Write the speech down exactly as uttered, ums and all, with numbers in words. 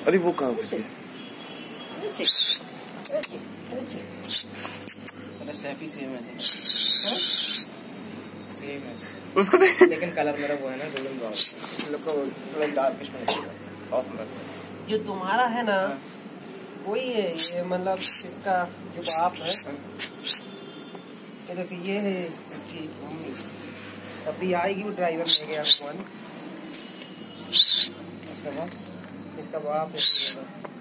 अरे वो कहाँ फंस गया? अरे सैफी सेम ऐसे सेम ऐसे उसको दे। लेकिन कलर मेरा वो है ना गोल्डन ब्राउन, लोग को थोड़ा डार्किश में ऑफ में जो तुम्हारा है ना वही है ये, मतलब इसका जो बाप है ये देखो, ये है इसकी मम्मी। अभी आएगी वो ड्राइवर ले गया भगवान। इसका बाप इसका बाप है।